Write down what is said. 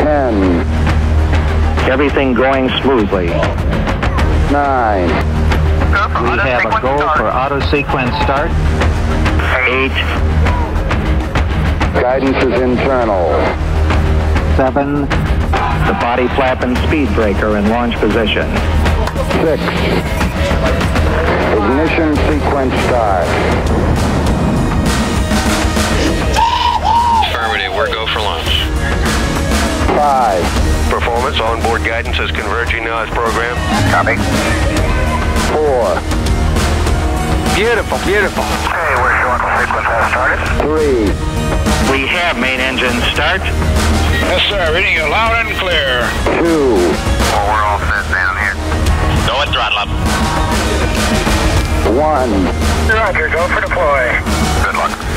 10. Everything going smoothly. 9. We have a go for auto sequence start. 8. Guidance is internal. 7. The body flap and speed breaker in launch position. 6. Ignition sequence start. Affirmative, we're go for launch. 5. Performance, onboard guidance is converging now as programmed. Copy. 4. Beautiful, beautiful. Hey, we're short sequence has started. 3. We have main engine start. Yes, sir. Reading you loud and clear. 2. Oh, we're all set down here. Go and throttle up. 1. Roger, go for deploy. Good luck.